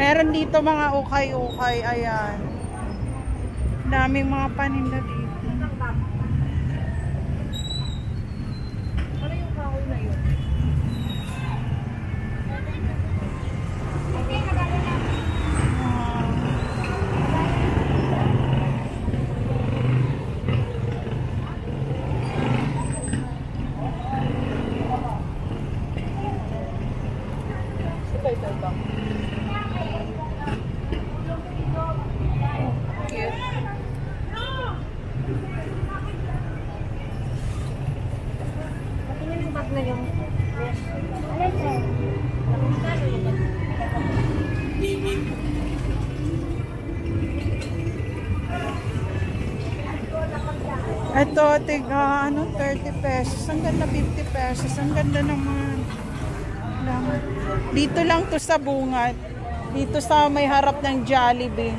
Meron dito mga ukay-ukay. Ayan. Daming mga paninda dito. Ano yung kahoy na yun? Ito, tiga, 30 pesos. Ang ganda, 50 pesos. Ang ganda naman. Dito lang to sa Bungad. Dito sa may harap ng Jollibee.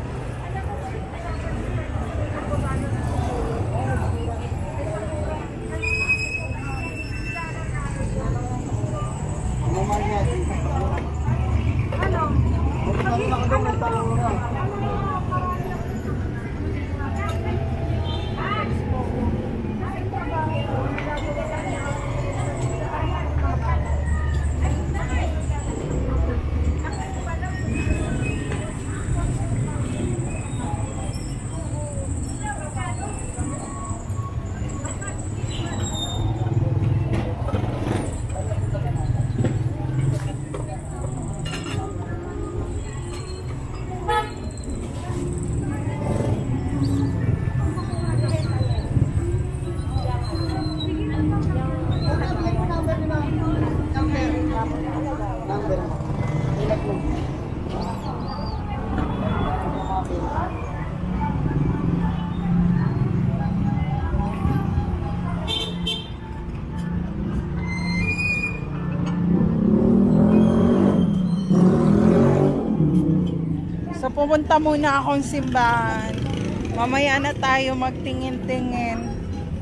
So pupunta muna akong simbahan. Mamaya na tayo magtingin-tingin.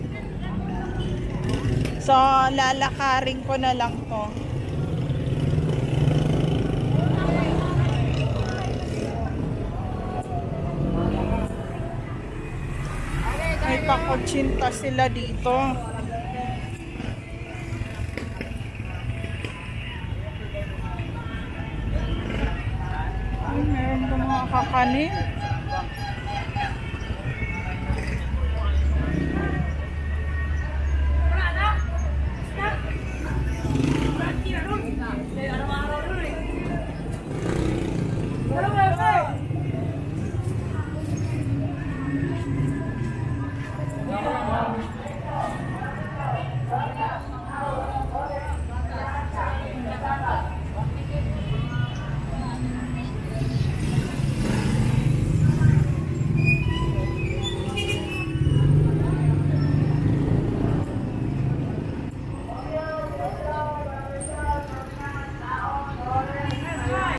So lalakarin ko na lang to. May pakutsinta sila dito. Meron ba mga kakanin?